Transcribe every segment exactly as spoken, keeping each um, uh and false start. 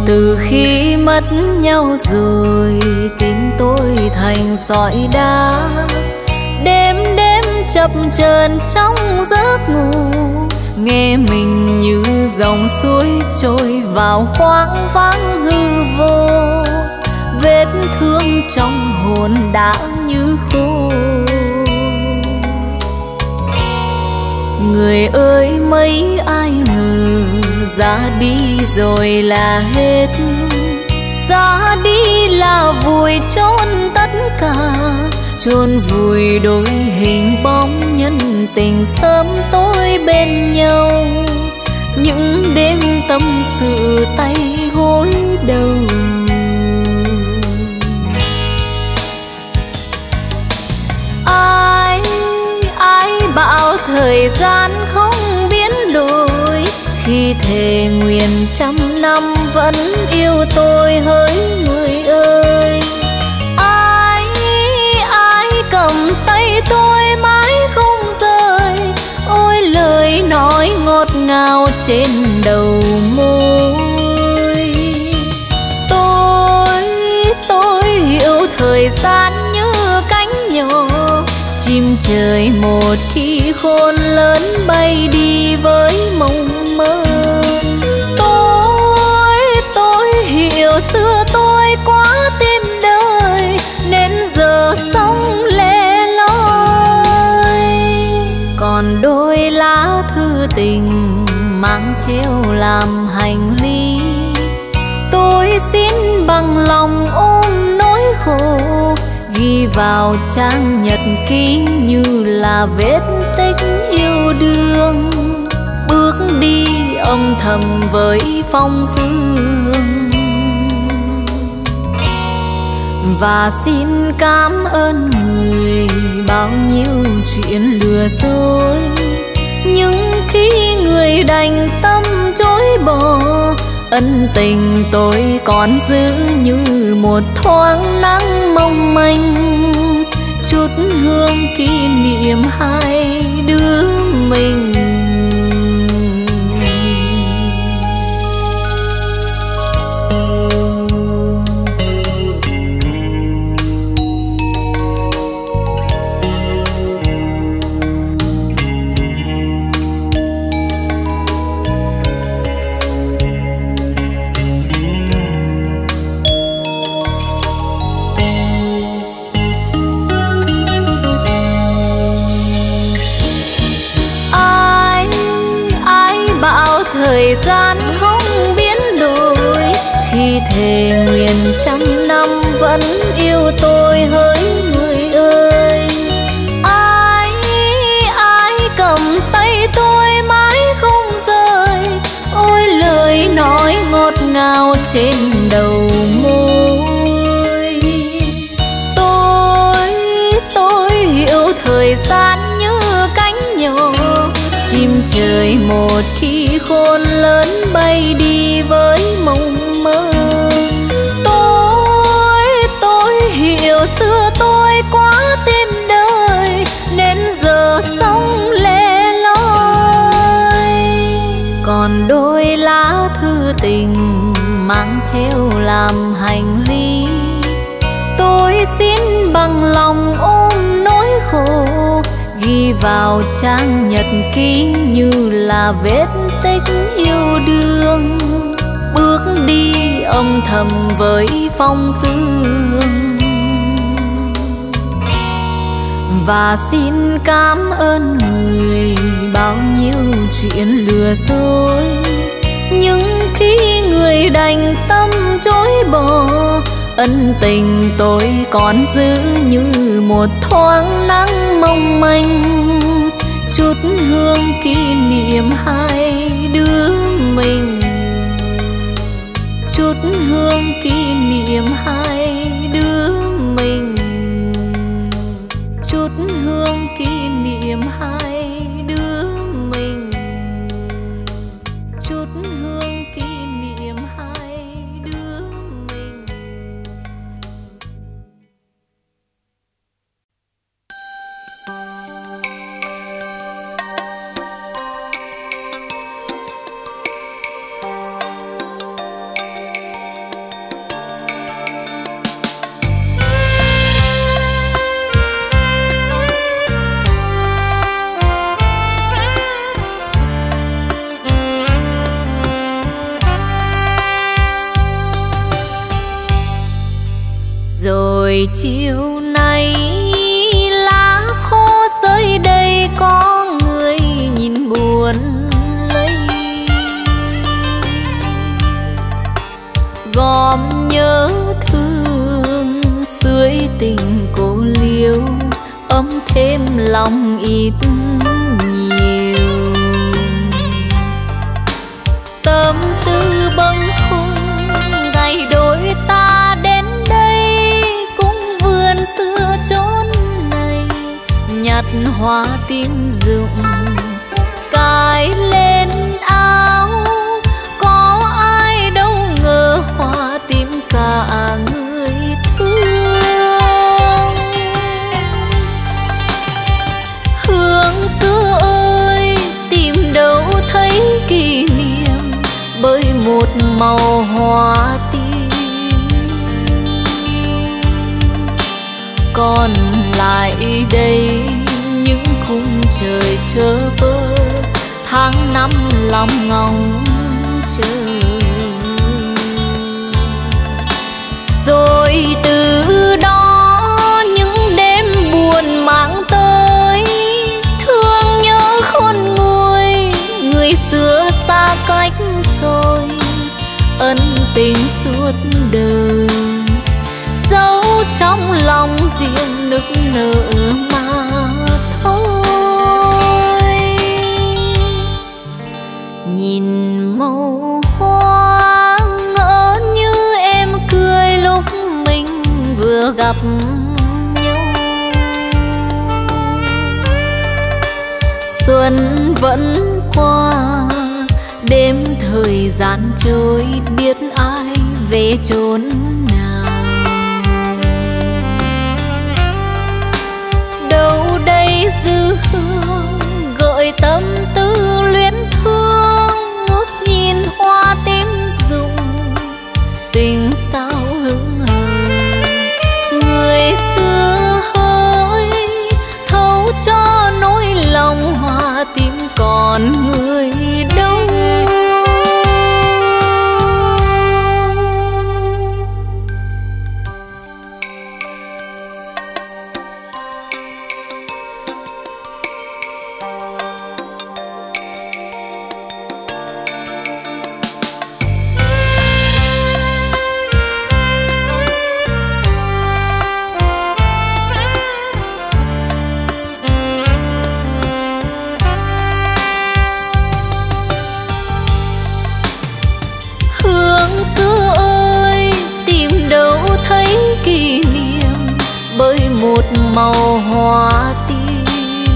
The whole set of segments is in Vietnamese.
Từ khi mất nhau rồi tim tôi thành sỏi đá, đêm đêm chập chờn trong giấc ngủ, nghe mình như dòng suối trôi vào hoang vắng hư vô. Vết thương trong hồn đã như khô. Người ơi mấy ai ngờ ra đi rồi là hết, ra đi là vùi chôn tất cả, chôn vùi đôi hình bóng nhân tình sớm tối bên nhau. Những đêm tâm sự tay gối đầu, ai ai bảo thời gian không biến đổi, khi thề nguyện trăm năm vẫn yêu tôi hỡi người ơi. Ai ai cầm tay tôi mãi không rời, ôi lời nói ngọt ngào trên đầu môi. Tôi tôi hiểu thời gian như cánh nhỏ, chim trời một khi khôn lớn bay đi với mộng mơ. Tôi tôi hiểu xưa tôi quá tim đời, nên giờ sống lẻ loi. Còn đôi lá thư tình mang theo làm hành lý, tôi xin bằng lòng ôm nỗi khổ, ghi vào trang nhật ký như là vết tích yêu đương, bước đi âm thầm với phong sương. Và xin cảm ơn người bao nhiêu chuyện lừa dối, nhưng khi người đành tâm chối bỏ, ân tình tôi còn giữ như một thoáng nắng mong manh, chút hương kỷ niệm hai đứa mình. Thời gian không biến đổi, khi thề nguyện trăm năm vẫn yêu tôi hỡi người ơi. Ai ai cầm tay tôi mãi không rời, ôi lời nói ngọt ngào trên đầu môi. Tôi tôi hiểu thời gian như cánh nhỏ, chim trời một khi khôn lớn bay đi với mộng mơ. Tôi tôi hiểu xưa tôi quá tim đời, nên giờ sống lẻ loi. Còn đôi lá thư tình mang theo làm hành lý, tôi xin bằng lòng ôm nỗi khổ, ghi vào trang nhật ký như là vết tích yêu đương, bước đi âm thầm với phong sương. Và xin cảm ơn người bao nhiêu chuyện lừa dối, nhưng khi người đành tâm chối bỏ, ân tình tôi còn giữ như một thoáng nắng mong manh, chút hương kỷ niệm hai đứa mình, chút hương kỷ niệm hai đứa mình, chút hương kỷ niệm hai đứa mình, chút hương kỷ niệm hai đứa mình. buổi chiều nay lá khô rơi đầy, có người nhìn buồn lấy gom nhớ thương dưới tình cô liêu, ấm thêm lòng ít nhiều. Tâm tư bâng khuâng ngày đôi ta đến đây, cũng vườn xưa chốn này nhặt hoa tím rụng cài lên áo. Có ai đâu ngờ hoa tím cả người thương. Hương xưa ơi tìm đâu thấy kỷ niệm, bởi một màu hoa tím. Còn lại đây những khung trời chơ vơ, tháng năm lòng ngóng chờ. Rồi từ đó những đêm buồn mang tới, thương nhớ khôn nguôi người xưa xa cách rồi, ân tình suốt đời dấu trong lòng riêng nức nở mà thôi. Nhìn màu hoa ngỡ như em cười lúc mình vừa gặp nhau. Xuân vẫn qua, đêm thời gian trôi, biết ai về chốn nào. Đâu đây dư hương gợi tâm tư luyến thương, ngước nhìn hoa tím rụng tình sao hững hờ. Người xưa hỡi thấu cho nỗi lòng hoa tím, còn người đâu. Xưa ơi tìm đâu thấy kỷ niệm, bởi một màu hoa tím.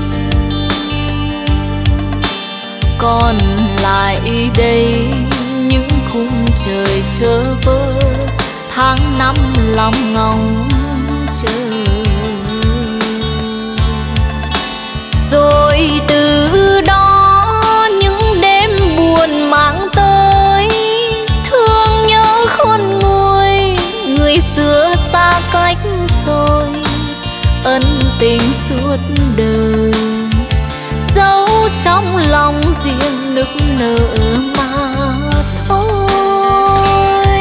Còn lại đây những khung trời chơ vơ, tháng năm lòng ngóng chờ. Rồi từ đó những đêm buồn mang tới, thương nhớ khôn nguôi người xưa xa cách rồi, ân tình suốt đời dấu trong lòng riêng nức nở mà thôi.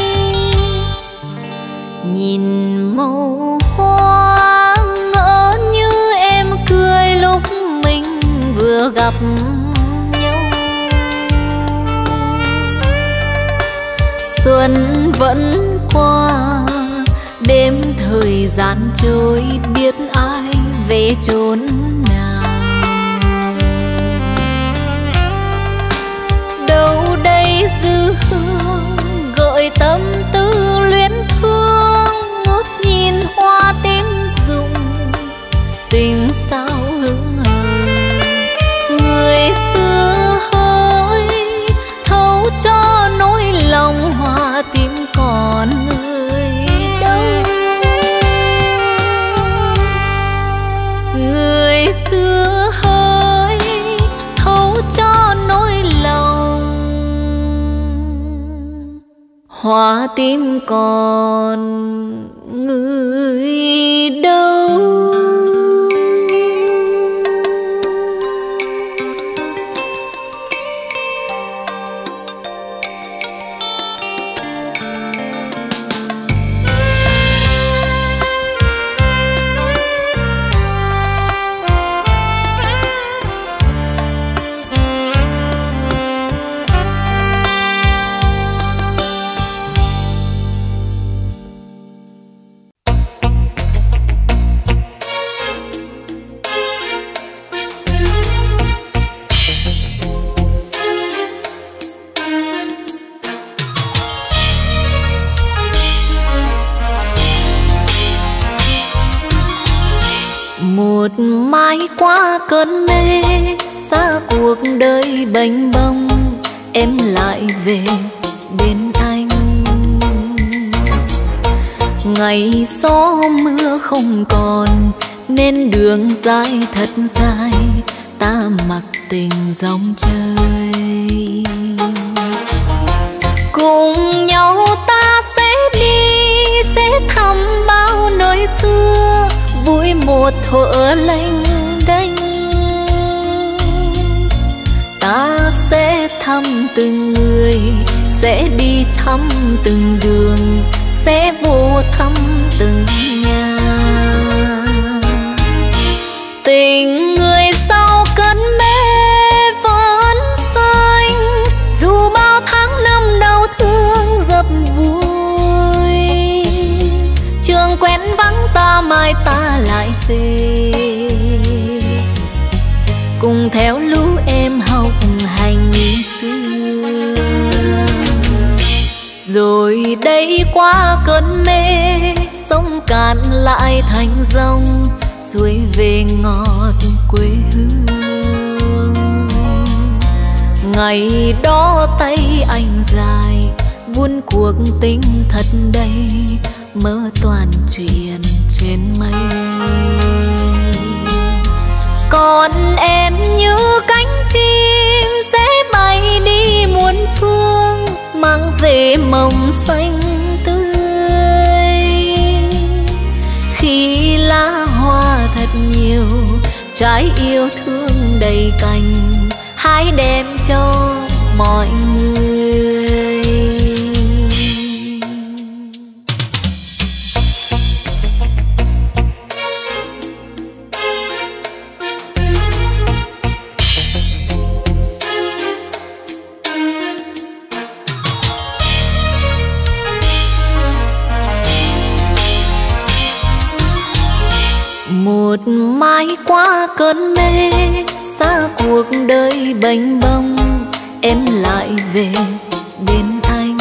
Nhìn màu hoa ngỡ như em cười lúc mình vừa gặp nhau. Xuân vẫn qua, đêm thời gian trôi, biết ai về chốn nào. Đâu đây dư hương gợi tâm tư luyến thương, ngước nhìn hoa tím rụng tình sao hững hờ. Người xưa hỡi thấu cho nỗi lòng hoa tím, còn người đâu. Người xưa hỡi thấu cho nỗi lòng hoa tím, còn người đâu. Một mai qua cơn mê, xa cuộc đời bềnh bông, em lại về bên anh. Ngày gió mưa không còn, nên đường dài thật dài, ta mặc tình dòng trời. Cùng nhau ta sẽ đi, sẽ thăm bao nơi xưa, vui một thuở lênh đênh. Ta sẽ thăm từng người, sẽ đi thăm từng đường, sẽ vô thăm từng nhà. Tình người sau cơn mê vẫn xanh, dù bao tháng năm đau thương dập vui. Trường quen vắng ta mai ta lại về, cùng theo lũ em học hành xưa. Rồi đây qua cơn mê, sông cạn lại thành dòng, xuôi về ngọt quê hương. Ngày đó tay anh dài, vuông cuộc tình thật đầy, mơ toàn chuyện trên mây. Còn em như cánh chim sẽ bay đi muôn phương, mang về mộng xanh tươi. Khi lá hoa thật nhiều, trái yêu thương đầy cành, hãy đem cho mọi người. Một mai qua cơn mê, xa cuộc đời bềnh bông, em lại về bên anh.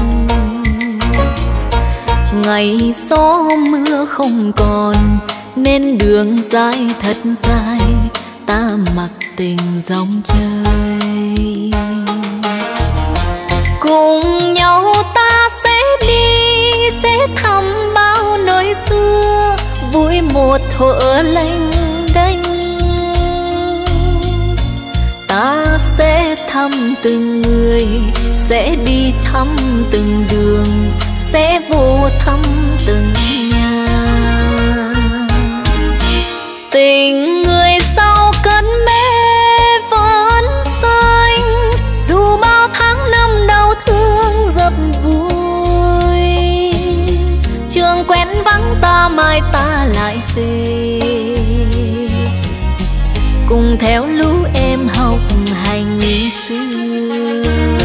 Ngày gió mưa không còn, nên đường dài thật dài, ta mặc tình dòng trời. Cùng nhau ta sẽ đi, sẽ thăm bao nơi xưa, vui một thuở lênh đênh. Ta sẽ thăm từng người, sẽ đi thăm từng đường, sẽ vô thăm từng nhà. Tình người sau cơn mê vẫn xanh, dù bao tháng năm đau thương dập vui. Trường quen vắng ta mai ta lại về, cùng theo lũ em học hành xưa.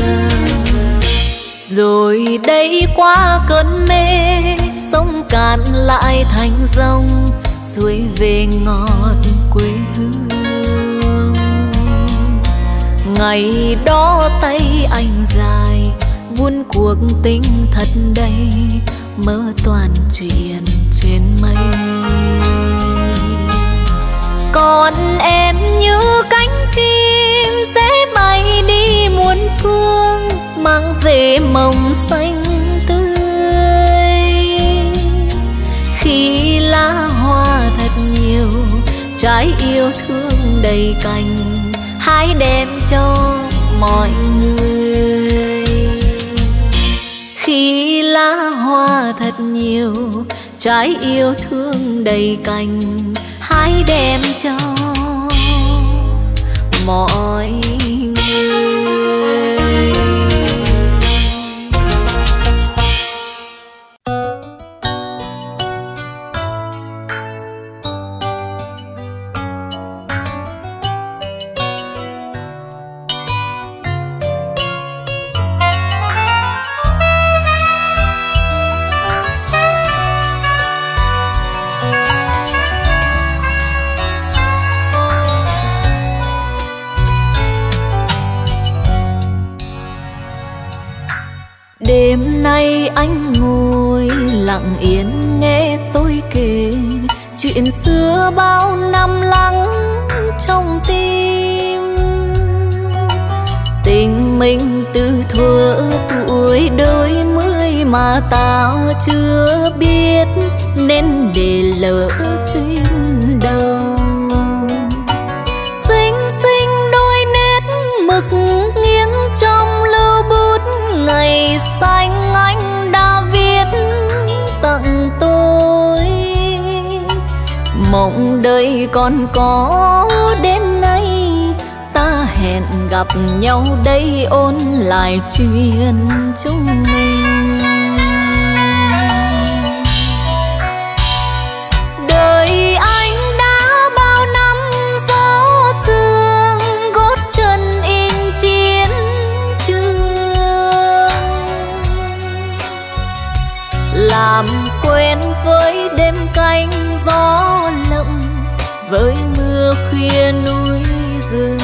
Rồi đây qua cơn mê, sông cạn lại thành dòng, xuôi về ngọt quê hương. Ngày đó tay anh dài, vuông cuộc tình thật đầy, mơ toàn chuyện trên mây. Còn em như cánh chim sẽ bay đi muôn phương, mang về mộng xanh tươi. Khi lá hoa thật nhiều, trái yêu thương đầy cành, hãy đem cho mọi người. Khi lá hoa thật nhiều, trái yêu thương đầy cành, hãy đem cho mọi người. Đêm nay anh ngồi lặng yên nghe tôi kể chuyện xưa bao năm lắng trong tim. Tình mình từ thuở tuổi đôi mươi mà ta chưa biết, nên để lỡ duyên đầu. Xinh xinh đôi nét mực nghiêng trong lưu bút, ngày xanh anh đã viết tặng tôi. Mộng đời còn có đêm nay, ta hẹn gặp nhau đây ôn lại chuyện chúng mình. Đời anh đã bao năm gió sương, gót chân in chiến trường. Làm quen với đêm canh gió lộng, với mưa khuya núi rừng.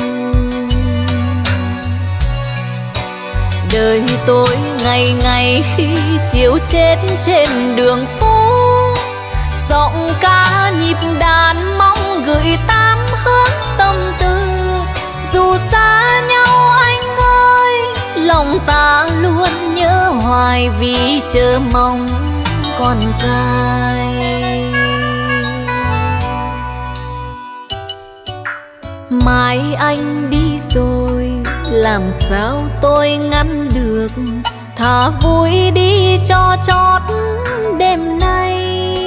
Đời tôi ngày ngày khi chiều chết trên đường phố, giọng ca nhịp đàn mong gửi tám hướng tâm tư. Dù xa nhau anh ơi, lòng ta luôn nhớ hoài, vì chờ mong còn dài. Mai anh đi rồi, làm sao tôi ngăn được, thà vui đi cho chót đêm nay.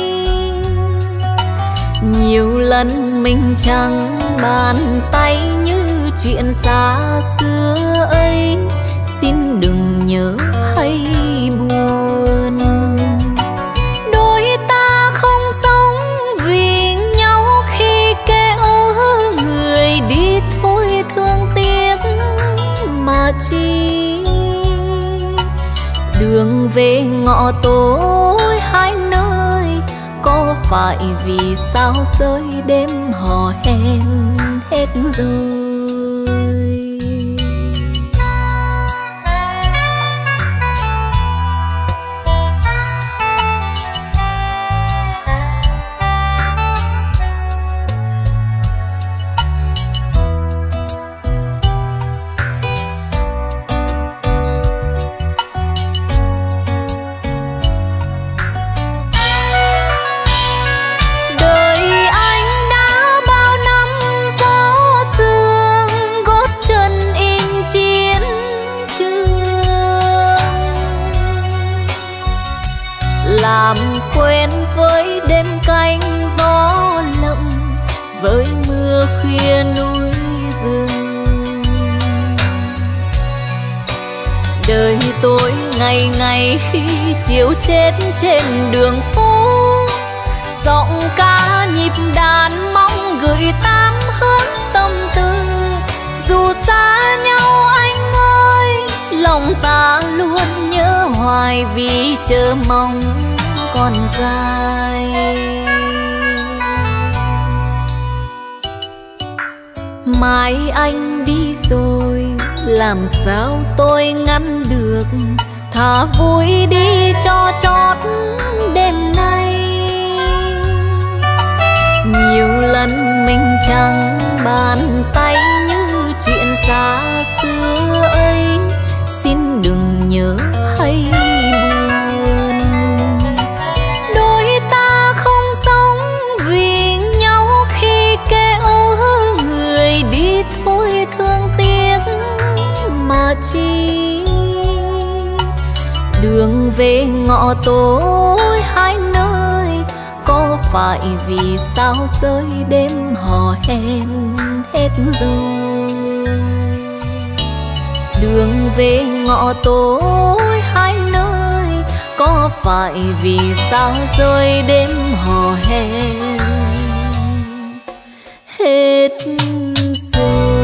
Nhiều lần mình chẳng bàn tay như chuyện xa xưa ấy, xin đừng nhớ hay buồn. Đôi ta không sống vì nhau khi kẻ ở người đi thôi thương tiếc mà chi. Đường về ngõ tối hai nơi, có phải vì sao rơi đêm hò hẹn hết rồi. Làm quen với đêm canh gió lộng, với mưa khuya núi rừng. Đời tôi ngày ngày khi chiều chết trên đường phố, giọng ca nhịp đàn mong gửi tám hướng tâm tư. Dù xa nhau anh ơi, lòng ta luôn nhớ hoài, vì chờ mong còn dài. Mai anh đi rồi, làm sao tôi ngăn được, thà vui đi cho chót đêm nay. Nhiều lần mình chẳng bàn tay như chuyện xa xưa ấy, xin đừng nhớ hay buồn. Đôi ta không sống vì nhau khi kẻ ở người đi thôi thương tiếc mà chi. Đường về ngõ tối hai nơi, có phải vì sao rơi đêm hò hẹn hết rồi. Đường về ngõ tối hai nơi, có phải vì sao rơi đêm hò hẹn hết rồi.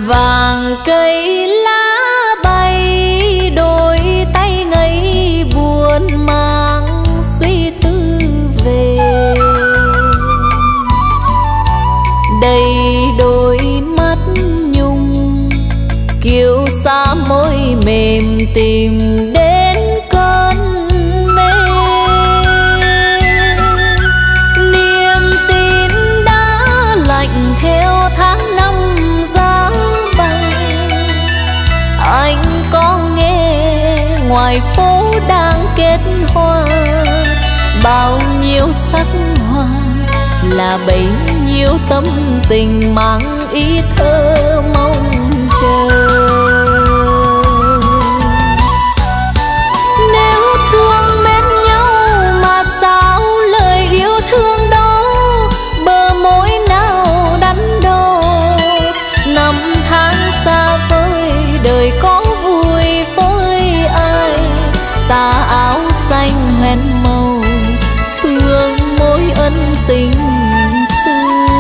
Vàng cây lá bay, đôi tay ngây buồn mang suy tư về. Đầy đôi mắt nhung, kiêu sa môi mềm tìm đến cơn mê. Niềm tin đã lạnh theo tháng năm giá băng. Anh có nghe ngoài phố đang kết hoa, bao nhiêu sắc hoa là bấy nhiêu tâm tình mang ý thơ mong chờ. Nếu thương mến nhau mà sao lời yêu thương đó bờ môi nào đắn đo. Năm tháng xa vời đời có vui với ai, tà áo xanh hoen màu hương môi ân tình xưa.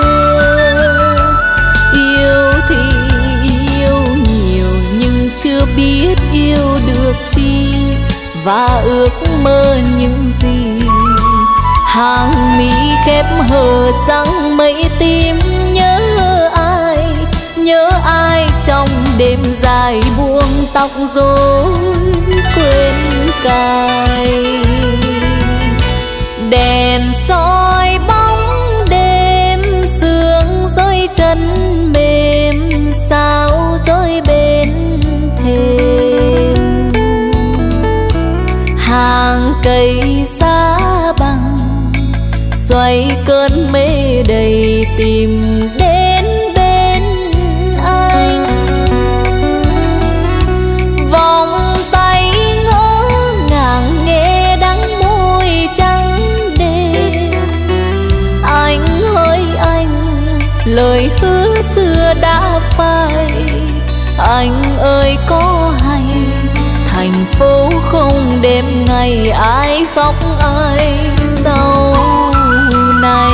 Yêu thì yêu nhiều nhưng chưa biết yêu được chi, và ước mơ những gì. Hàng mi khép hờ răng mây tim nhớ ai, nhớ ai trong đêm dài buông tóc rối quên cài. Đèn soi bóng đêm sương rơi chân mềm, sao rơi bên thềm. Hàng cây giá bằng xoay cơn mê đầy tìm đến bên anh. Vòng tay ngỡ ngàng nghe đắng môi trắng đêm. Anh hỡi anh, lời hứa xưa đã phai. Anh ơi có hay thành phố không đêm ngày ai khóc ai sau này.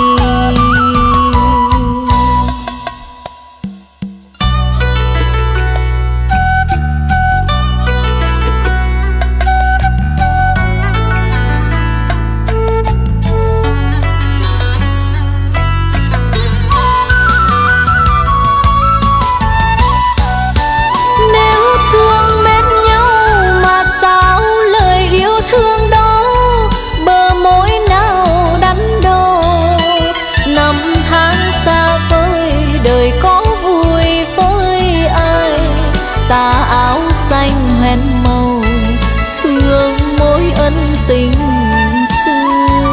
Tà áo xanh hoen màu thương môi ân tình xưa.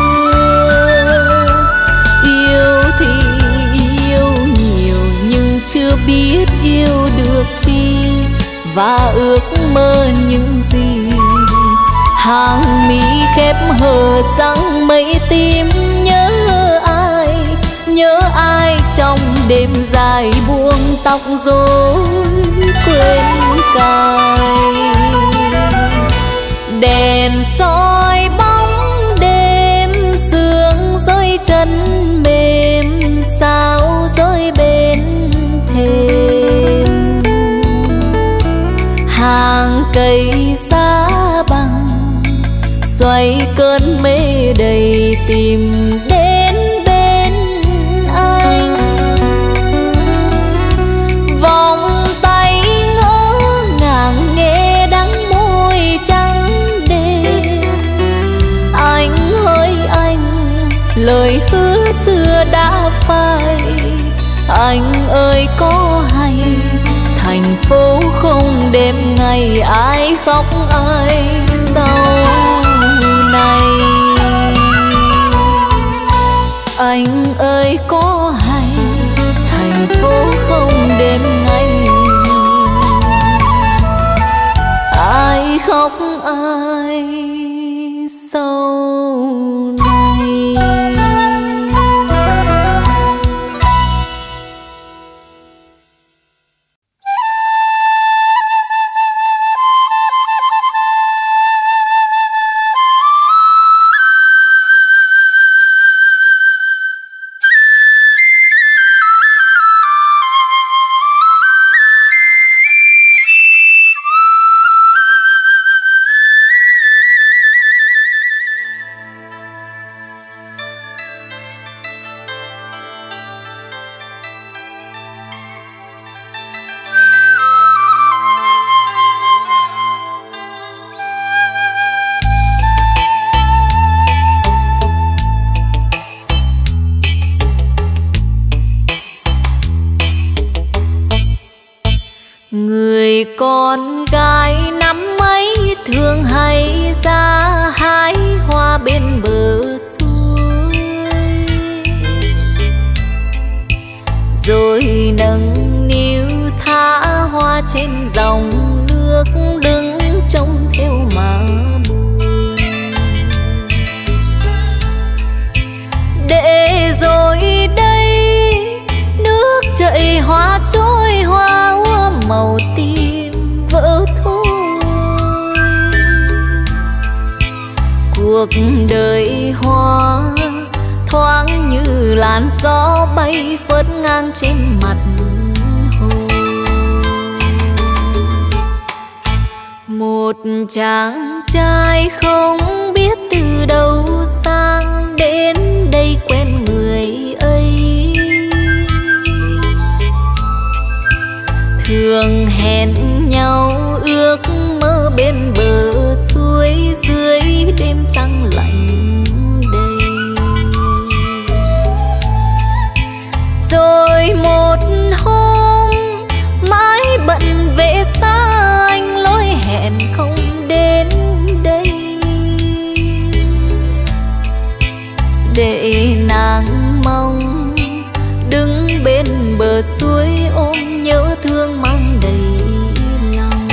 Yêu thì yêu nhiều nhưng chưa biết yêu được chi, và ước mơ những gì. Hàng mi khép hờ răng mây tim nhớ ai, nhớ ai trong đêm dài buông tóc rối quên cài. Đèn soi bóng đêm sương rơi chân mềm, sao rơi bên thềm. Hàng cây giá bằng xoay cơn mê đầy tìm đến bên anh. Vòng tay ngỡ ngàng nghe đắng môi trắng đêm. Anh hỡi anh, lời hứa xưa đã phai. Anh ơi có hay thành phố không đêm ngày ai khóc ai sau này. Anh ơi có hay thành phố không đêm ngày ai khóc ai sau này. Người con gái năm ấy thường hay ra hái hoa bên bờ suối, rồi nâng niu thả hoa trên dòng nước, đứng trông theo mà buồn. Để rồi đây nước chảy hoa trôi, hoa úa màu tím vỡ thôi. Cuộc đời hoa thoáng như làn gió bay phớt ngang trên mặt hồ. Một chàng trai không biết từ đâu sang đến đây quen người ấy, thường hẹn nhau ước mơ bên bờ suối dưới đêm trăng lạnh đầy. Rồi một hôm mãi bận về xa, anh lối hẹn không đến đây, để nàng mong đứng bên bờ suối ôm nhớ thương mang đầy lòng.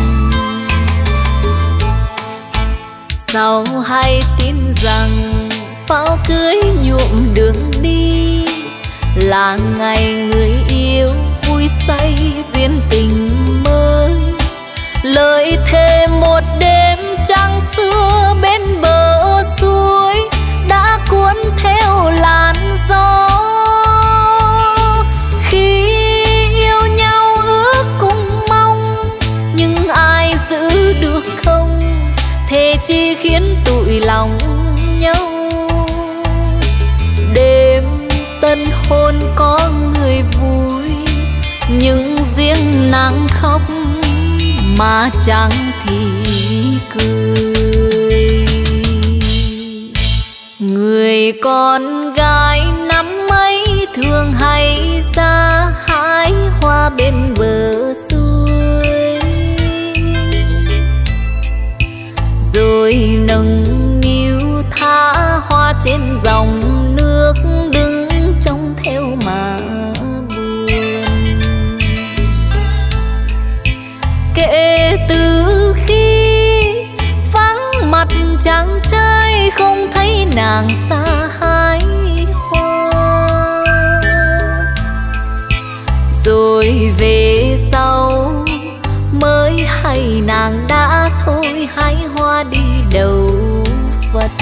Sau hay tin rằng pháo cưới nhuộm đường đi, là ngày người yêu vui say duyên tình mới. Lời thề một đêm trăng xưa bên bờ suối đã cuốn theo làn gió. Khi yêu nhau ước cùng mong, nhưng ai giữ được không, thề chi khiến tụi lòng nhau. Đêm tân hôn có người vui, nhưng riêng nàng khóc mà chẳng thì cười. Người con gái năm ấy thường hay ra hái hoa bên bờ suối, rồi nâng niu thả hoa trên dòng nước, đứng trông theo mà buồn. Kể từ khi vắng mặt chàng trai, không thấy nàng xa hái hoa, rồi về sau mới hay nàng đã thôi hái hoa đi đầu Phật.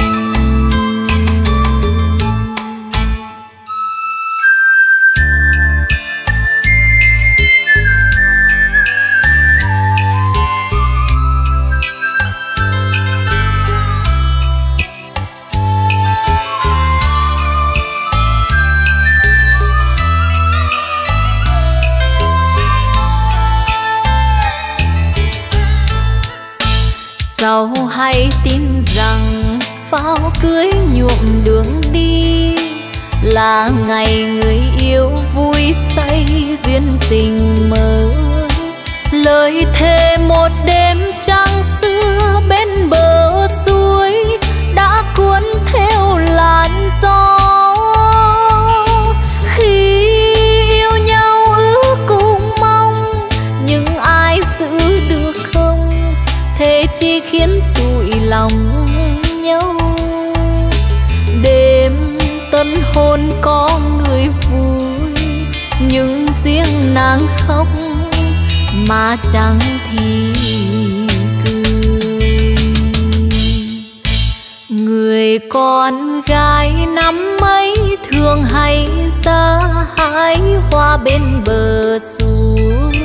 Sau hay tin rằng pháo cưới nhuộm đường đi, là ngày người yêu vui say duyên tình mới. Lời thề một đêm trăng xưa bên bờ suối đã cuốn theo làn gió. Khi yêu nhau ước cùng mong, nhưng ai giữ được không, thế chỉ khiến tụi lòng nhau. Đêm tân hôn có người vui, nhưng riêng nàng khóc mà chẳng thì cười. Người con gái năm ấy thường hay ra hái hoa bên bờ suối,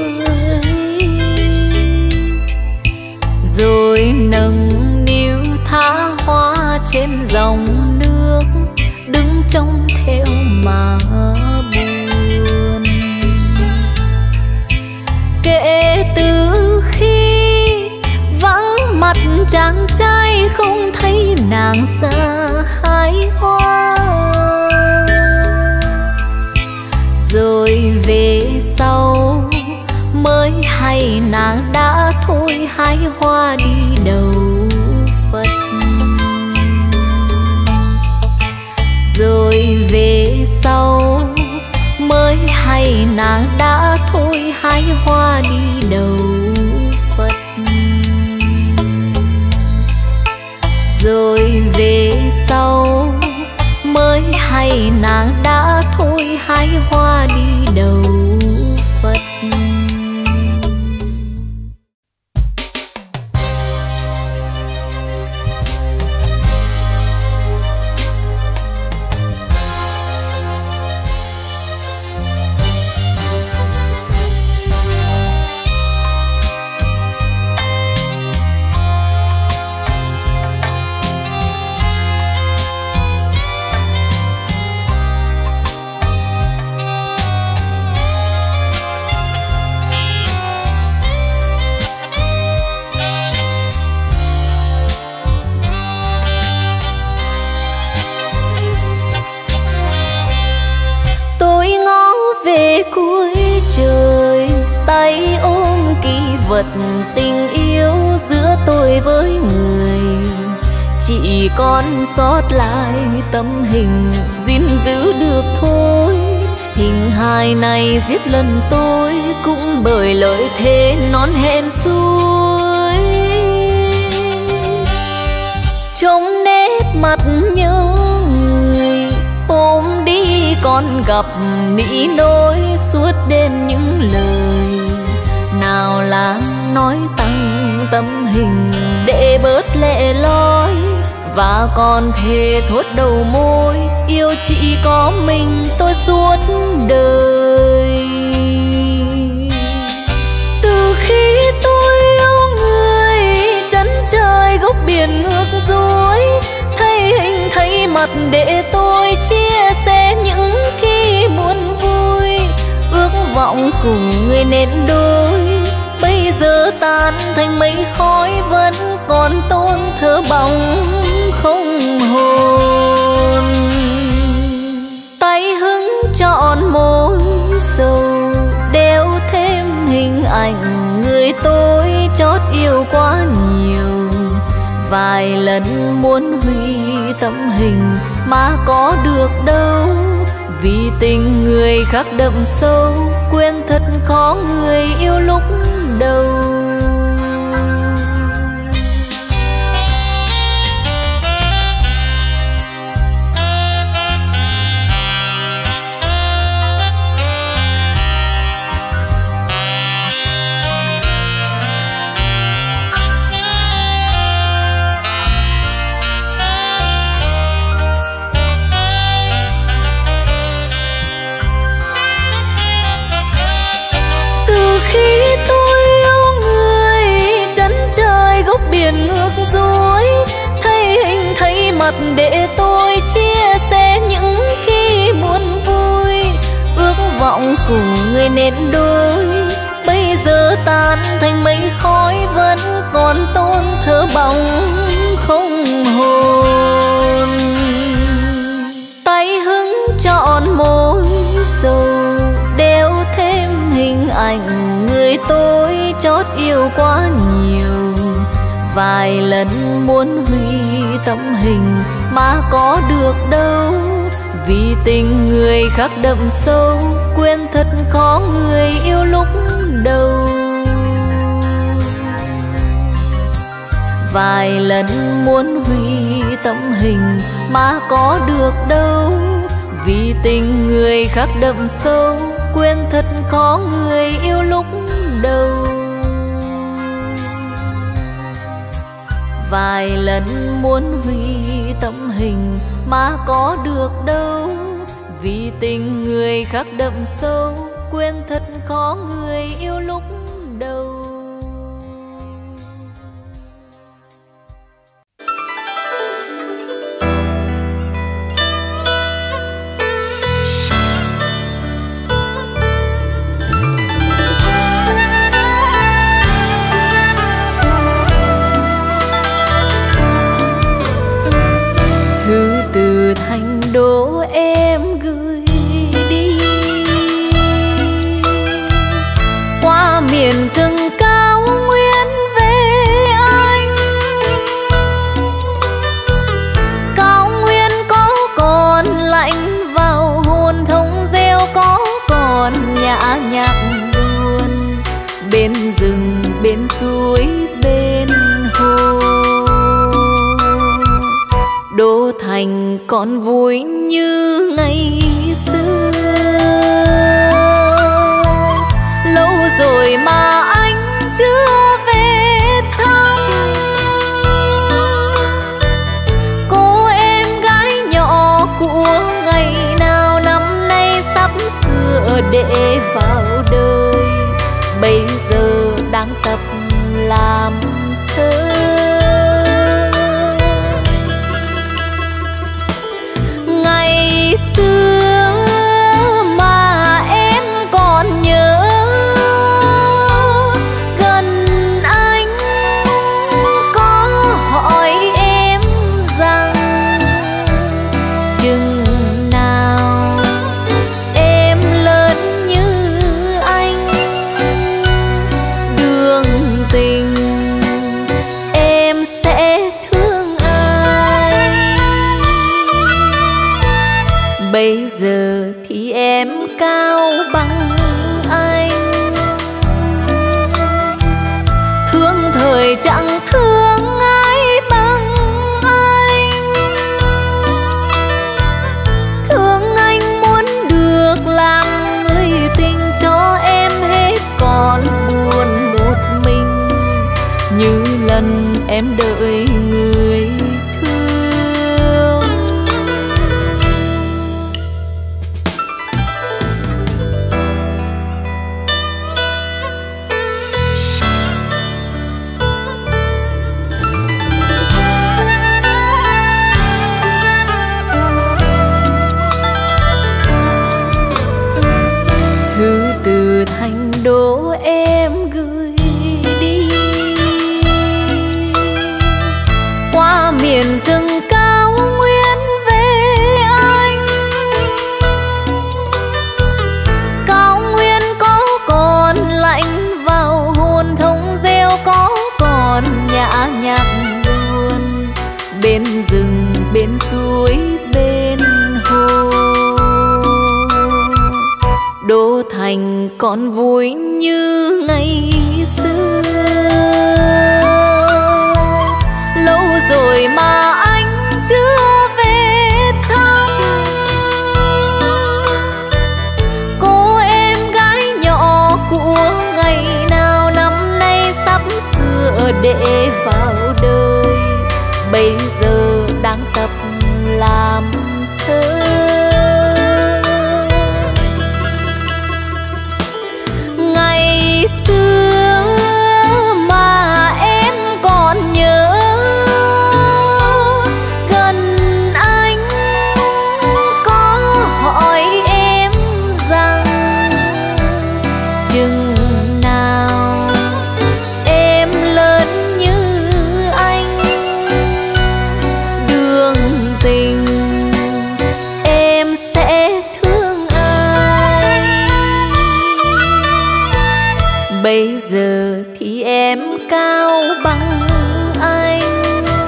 rồi nâng niu thả hoa trên dòng nước, đứng trông theo mà buồn. Kể từ khi vắng mặt chàng trai, không thấy nàng ra hái hoa, rồi về sau mới hay nàng đã thôi hái hoa đi đầu Phật. Rồi về sau mới hay nàng đã thôi hái hoa đi đầu Phật. Rồi về sau mới hay nàng đã thôi hái hoa đi đầu Phật. Vật tình yêu giữa tôi với người, chỉ còn sót lại tấm hình gìn giữ được thôi. Hình hài này giết lần tôi cũng bởi lời thề non hẹn suối. Trong nét mặt nhớ người, hôm đi còn gặp nỉ nỗi suốt đêm những lời. Nào là nói tăng tấm hình để bớt lệ loi, và còn thề thốt đầu môi yêu chỉ có mình tôi suốt đời. Từ khi tôi yêu người, chân trời góc biển ngược dối, thấy hình thấy mặt để tôi chia sẻ những khi buồn vui. Ước vọng cùng người nên đôi, bây giờ tan thành mây khói, vẫn còn tôn thơ bóng không hồn. Tay hứng trọn môi sầu, đeo thêm hình ảnh người tôi chót yêu quá nhiều. Vài lần muốn hủy tấm hình mà có được đâu, vì tình người khác đậm sâu, quên thật khó người yêu lúc đầu. Biển ngược dối, thấy hình thấy mặt để tôi chia sẻ những khi buồn vui. Ước vọng cùng người nên đôi, bây giờ tan thành mây khói, vẫn còn tôn thơ bóng không hồn. Tay hứng trọn môi sầu, đeo thêm hình ảnh người tôi chót yêu quá nhiều. Vài lần muốn hủy tấm hình mà có được đâu, vì tình người khác đậm sâu, quên thật khó người yêu lúc đầu. Vài lần muốn hủy tấm hình mà có được đâu, vì tình người khác đậm sâu, quên thật khó người yêu lúc đầu. Vài lần muốn hủy tấm hình mà có được đâu, vì tình người khác đậm sâu, quên thật khó người yêu lúc đầu. Thành đô em gửi đi qua miền rừng nhạc buồn, bên rừng bên suối bên hồ. Đô thành còn vui như ngày xưa, lâu rồi mà anh chưa về thăm. Cô em gái nhỏ của ngày nào năm nay sắp sửa để vào đời, bây giờ đang tập làm thơ. Ngày xưa mà em còn nhớ, gần anh có hỏi em rằng chừng nào em lớn như anh, đường tình em sẽ thương ai. Bây giờ thì em cao bằng anh, thương thời chẳng thương ai bằng anh. Thương anh muốn được làm người tình cho em hết, còn buồn một mình như lần em đợi người thương. Thư từ Thành Đô em gửi đi, qua miền rừng cao nguyên về anh. Cao nguyên có còn lạnh vào hồn, thông reo có còn nhã nhạc buồn, bên rừng bên suối bên hồ. Đô thành còn vui như ngày xưa, lâu rồi mà anh chưa về thăm. Cô em gái nhỏ của ngày nào năm nay sắp sửa để vào đời, bây giờ đang tập làm thơ. Ngày xưa mà em còn nhớ, gần anh có hỏi em rằng chừng nào em lớn như anh, đường tình em sẽ thương ai. Bây giờ thì em cao bằng anh,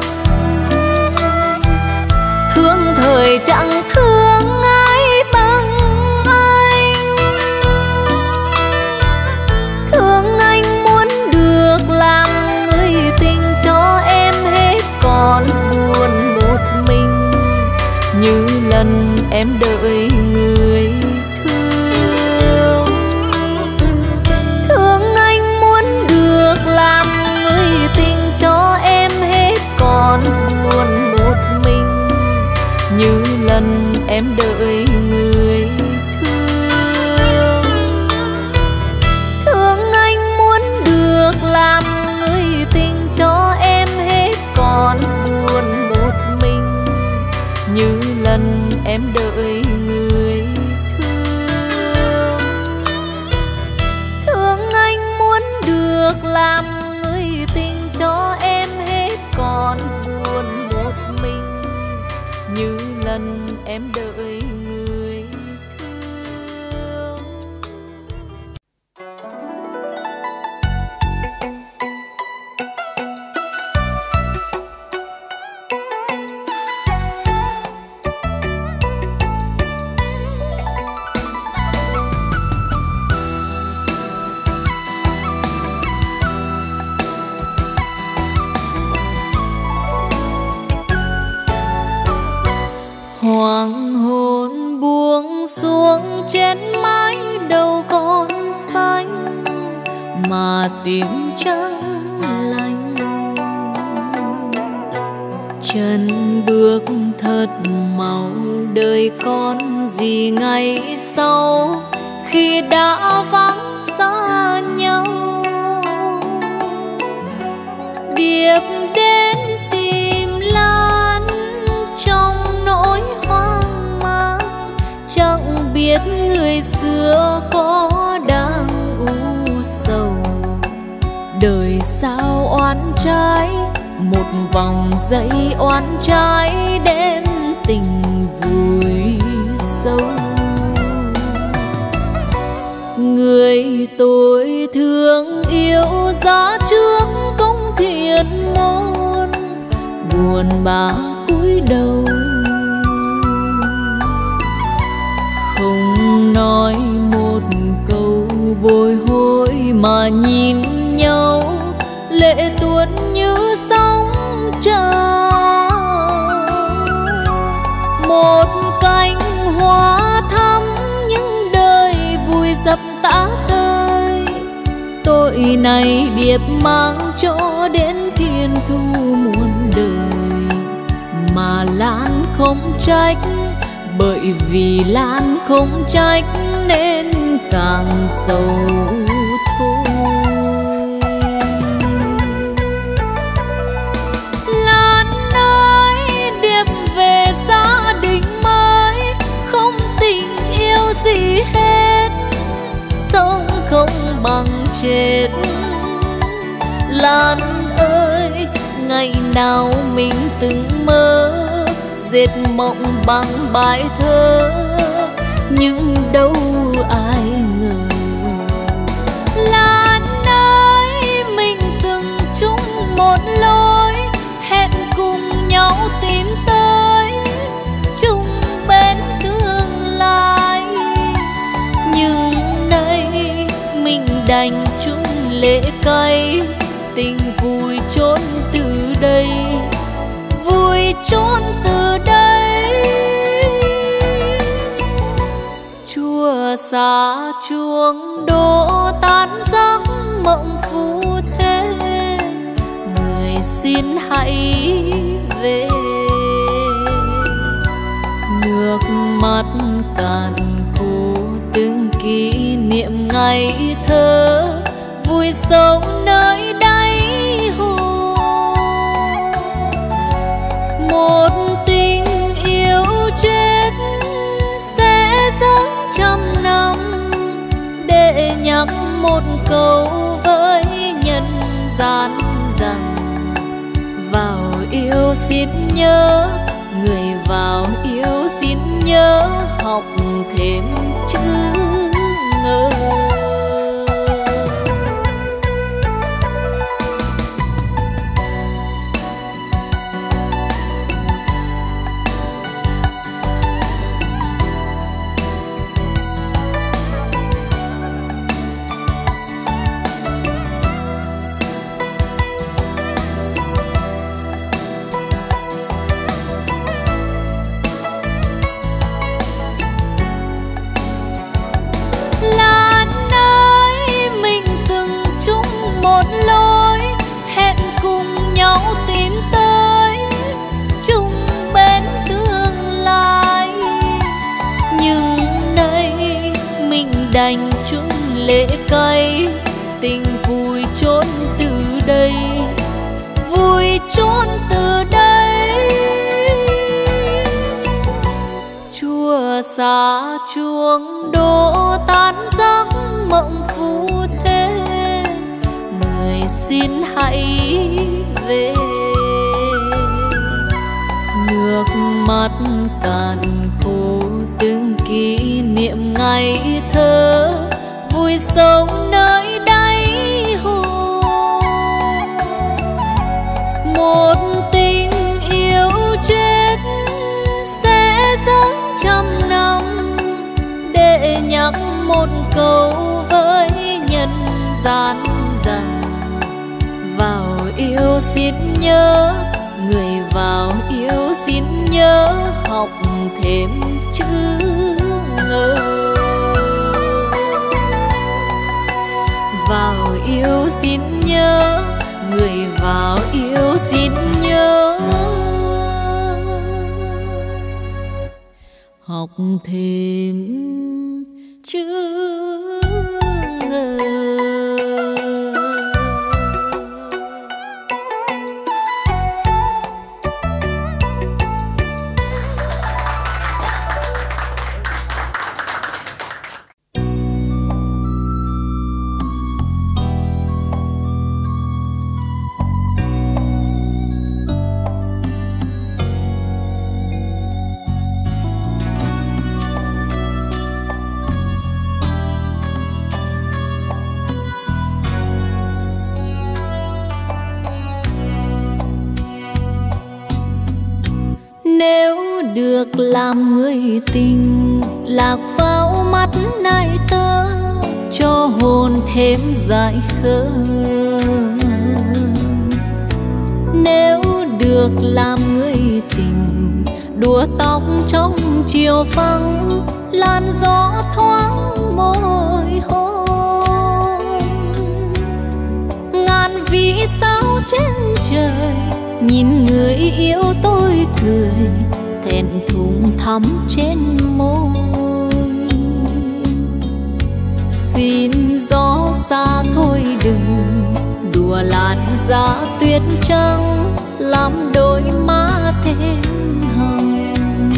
thương thời chẳng thương ai bằng anh. Thương anh muốn được làm người tình cho em hết, còn buồn một mình như lần em đợi người thương. Thương anh muốn được làm người tình cho em hết, còn buồn một mình như lần em đợi người thương. Thương anh muốn được làm người tình cho em hết, còn buồn một mình như lần em đợi người thương. Thương anh muốn được làm người tình cho em hết, còn buồn một mình như lần em đợi người thương. mà tiếng trắng lạnh. Chân bước thật mau, đời con gì ngày sau khi đã vắng xa nhau. Điệp đến tìm Lan trong nỗi hoang mang, chẳng biết người xưa có đang u sầu. Đời sao oán trái, một vòng dây oán trái đem tình vùi sâu. Người tôi thương yêu giá trước công thiện môn, buồn bã cúi đầu không nói một câu bồi hồi mà nhìn nhau, lệ tuôn như sóng trào. Một cánh hoa thắm những đời vùi dập tã tơi, tội này điệp mang cho đến thiên thu muôn đời. Mà Lan không trách, bởi vì Lan không trách nên càng sầu thôi. Lan ơi, điệp về gia đình mới, không tình yêu gì hết, sống không bằng chết. Lan ơi, ngày nào mình từng mơ dệt mộng bằng bài thơ, nhưng đâu ai ngờ. Lan ơi, mình từng chung một lối, hẹn cùng nhau tìm tới chung bên tương lai. Nhưng nay mình đành chung lệ cay, tình vui trốn từ đây, vui trốn từ đây. Chùa xa chuông đổ tan giấc mộng phù thế, người xin hãy về. Nước mắt cạn khô từng kỷ niệm ngày thơ, vui sống nơi đáy hồ. Một tình yêu chết sẽ sống trăm năm, để nhắc một câu với nhân gian rằng vào yêu xin nhớ, người vào yêu xin nhớ học thêm chữ ngờ. Đành chung lệ cay, tình vui trốn từ đây, vui trốn từ đây. Chùa xa chuông đổ tan giấc mộng phù thế, người xin hãy về. Nước mắt cạn khô từng kỷ niệm ngày thơ, vui sống nơi đáy hồ. Một tình yêu chết sẽ sống trăm năm, để nhắc một câu với nhân gian rằng vào yêu xin nhớ, người vào yêu xin nhớ học thêm chữ ngờ. Vào yêu xin nhớ, người vào yêu xin nhớ. Học thêm chữ ngờ. Nếu được làm người tình, lạc vào mắt nai tơ, cho hồn thêm dại khờ. Nếu được làm người tình, đùa tóc trong chiều vắng, làn gió thoáng môi hôn. Ngàn vì sao trên trời, nhìn người yêu tôi cười, thẹn thùng thắm trên môi. Xin gió xa thôi đừng đùa làn da tuyết trắng, làm đôi má thêm hồng.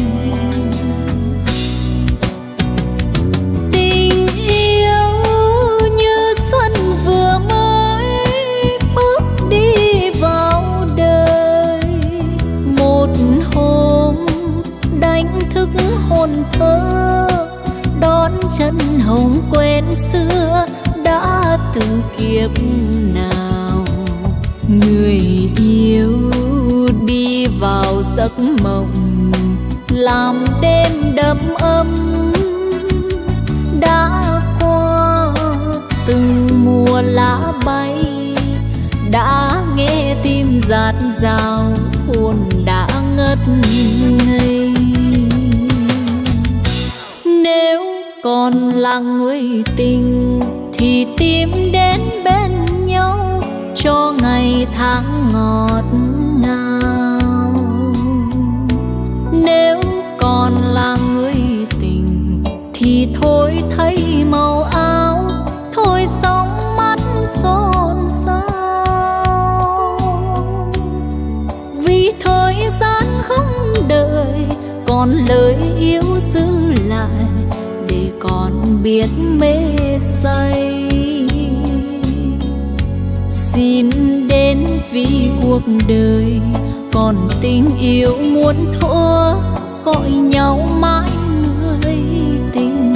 Tình yêu như xuân vừa mới bước đi vào đời, một hôm đánh thức hồn thơ, đón chân hồng quên xưa đã từ kiếp nào. Người yêu đi vào giấc mộng, làm đêm đầm ấm. Đã qua từng mùa lá bay, đã nghe tim rạt rào, hồn đã ngất ngây. Nếu còn là người tình thì tìm đến bên nhau, cho ngày tháng ngọt ngào. Nếu còn là người tình thì thôi thấy màu áo, thôi sóng mắt xôn xao. Vì thời gian không đợi, còn lời yêu giữ lại, để còn biết mê say. Xin đến vì cuộc đời, còn tình yêu muốn thua, gọi nhau mãi người tình.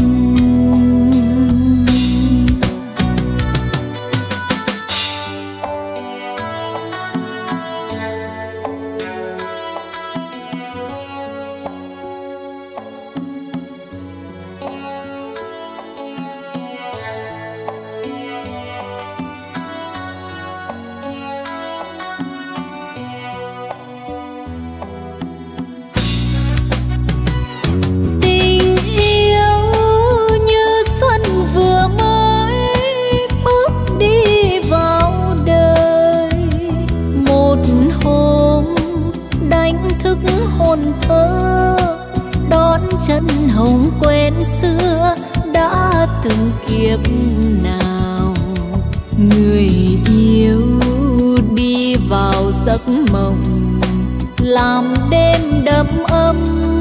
Thơ đón chân hồng quên xưa đã từng kiếp nào. Người yêu đi vào giấc mộng, làm đêm đầm ấm.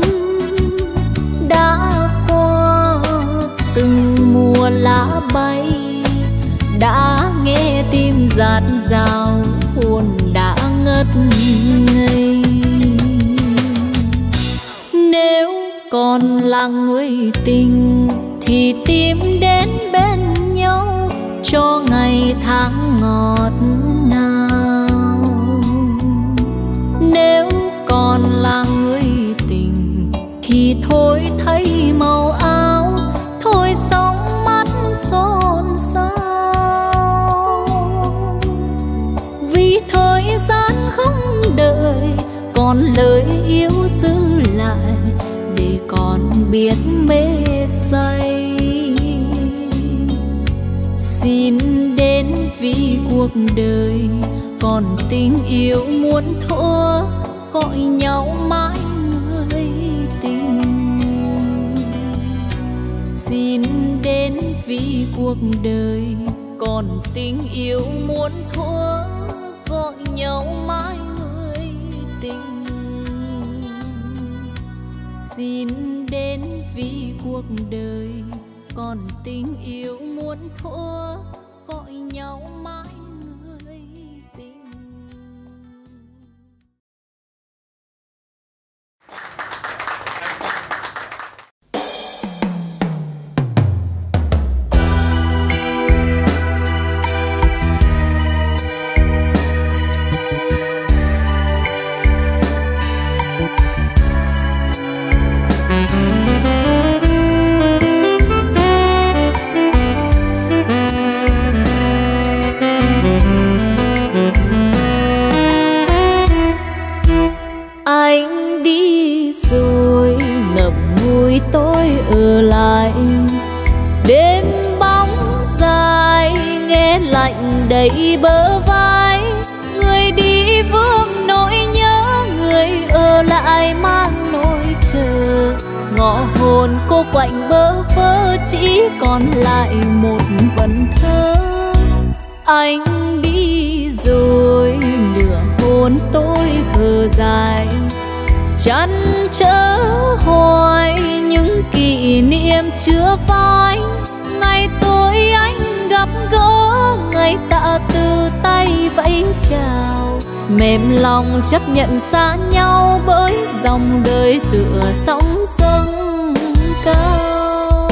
Đã qua từng mùa lá bay, đã nghe tim rạt rào, hồn đã ngất ngây. Nếu còn là người tình thì tìm đến bên nhau, cho ngày tháng ngọt ngào. Nếu còn là người tình thì thôi thấy màu áo, thôi sóng mắt xôn xao. Vì thời gian không đợi, còn lời yêu giữ lại, để còn biết mê say. Xin đến vì cuộc đời còn tình yêu muốn thua, gọi nhau mãi người tình. Xin đến vì cuộc đời còn tình yêu muốn thua, gọi nhau mãi người tình. Xin đến vì cuộc đời còn tình yêu muốn thua, gọi nhau mãi người tình. Anh đi rồi ngậm ngùi tôi ở lại, đêm bóng dài nghe lạnh đầy bờ vai. Người đi vương nỗi nhớ, người ở lại mang nỗi chờ. Ngõ hồn cô quạnh bơ vơ, chỉ còn lại một vần thơ. Anh đi rồi nửa hồn tôi khờ dài, chăn trở hoài những kỷ niệm chưa phai. Ngày tôi anh gặp gỡ, ngày tạ từ tay vẫy chào. Mềm lòng chấp nhận xa nhau, bởi dòng đời tựa sóng dâng cao.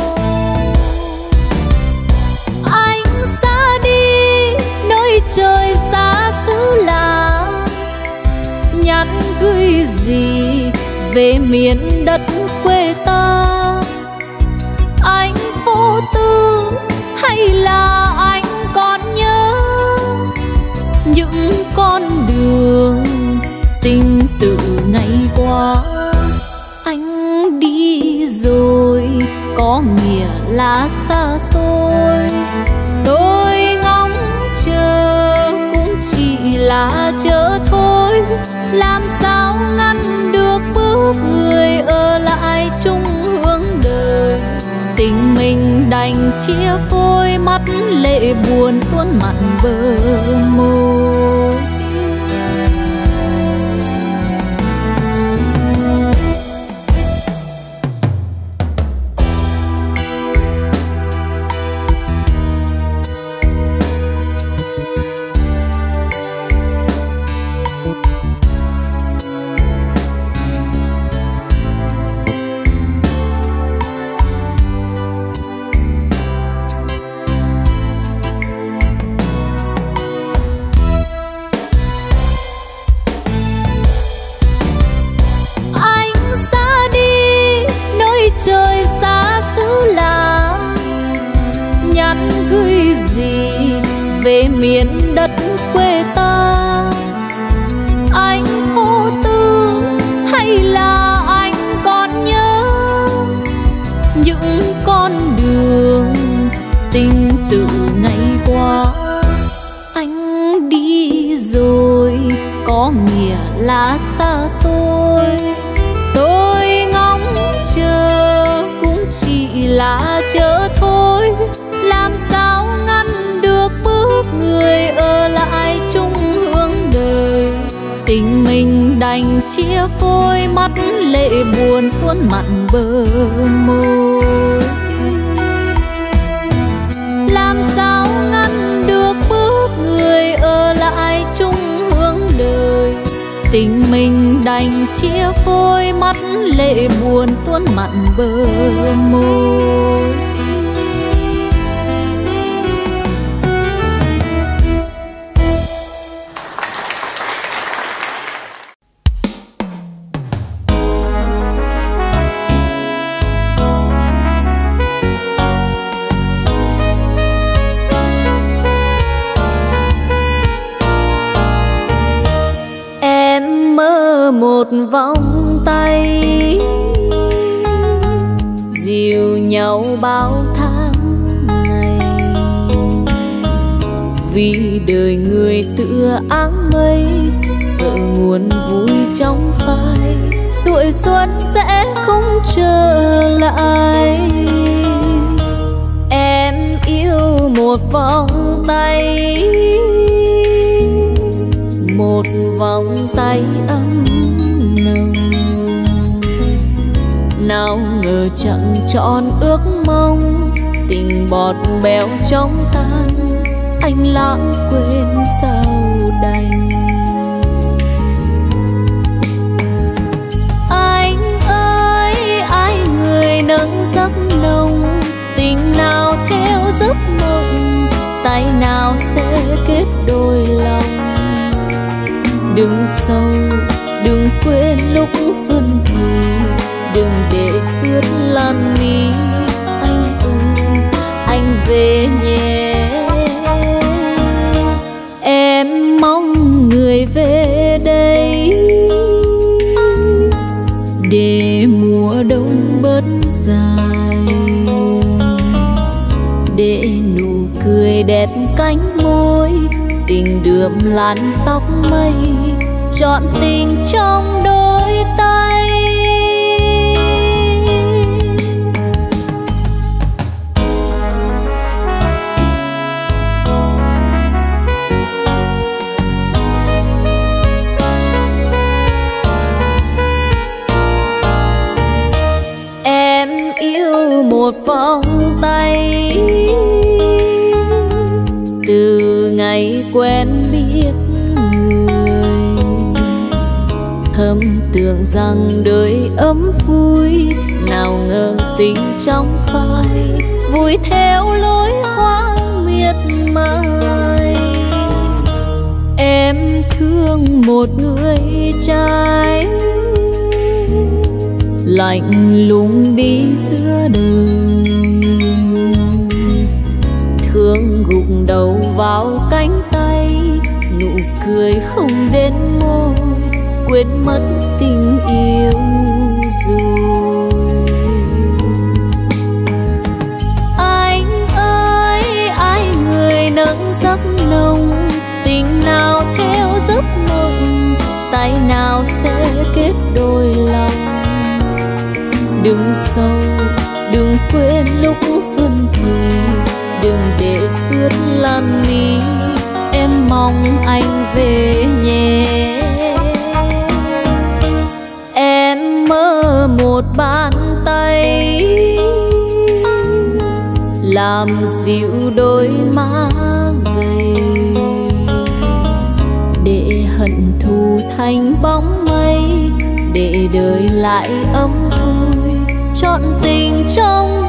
Anh xa đi nơi trời xa xứ lạ, nhắn gửi gì về miền đất quê ta. Anh vô tư hay là anh còn nhớ những con đường tình tự ngày qua? Anh đi rồi có nghĩa là xa xôi, tôi ngóng chờ cũng chỉ là chờ thôi. Làm sao ngăn được bước người ở lại chung hướng đời? Tình mình đành chia phôi, mắt lệ buồn tuôn mặn bờ môi. Trời xa xứ lạ, nhắn gửi gì về miền đất quê ta? Anh vô tư hay là anh còn nhớ những con đường tình tự ngày qua? Anh đi rồi có nghĩa là xa xôi, tôi ngóng chờ cũng chỉ là chờ thôi. Làm sao ngăn được bước người ở lại chung hướng đời? Tình mình đành chia phôi, mắt lệ buồn tuôn mặn bờ môi. Làm sao ngăn được bước người ở lại chung hướng đời? Tình mình đành chia phôi, mắt lệ buồn tuôn mặn bờ môi. Một vòng tay dìu nhau bao tháng ngày, vì đời người tựa áng mây, sợ nguồn vui trong phai, tuổi xuân sẽ không trở lại. Em yêu một vòng tay, một vòng tay ấm nồng, nào ngờ chẳng trọn ước mong, tình bọt béo trong tan, anh lãng quên sao đành. Anh ơi, ai người nâng giấc nồng, tình nào theo giấc mộng, tay nào sẽ kết đôi lòng. Đừng sâu, đừng quên lúc xuân thì, đừng để ướt lan mi. Anh ơi, anh về nhé. Em mong người về đây, để mùa đông bớt dài, để nụ cười đẹp cánh môi, tình đượm làn tóc mây, trọn tình trong đôi tay. Em yêu một vòng tay, từ ngày quen biết người, thầm tưởng rằng đời ấm vui, nào ngờ tình trong phai, vui theo lối hoang miệt mài. Em thương một người trai, lạnh lùng đi giữa đời, thương gục đầu vào cánh tay, nụ cười không đến môi, quên mất tình yêu rồi. Anh ơi, ai người nâng giấc nồng, tình nào theo giấc mộng, tay nào sẽ kết đôi lòng. Đừng sâu, đừng quên lúc xuân thì, đừng để ướt lan mi. Em mong anh về nhé. Em mơ một bàn tay, làm dịu đôi má gầy, để hận thù thành bóng mây, để đời lại ấm vui, trọn tình trong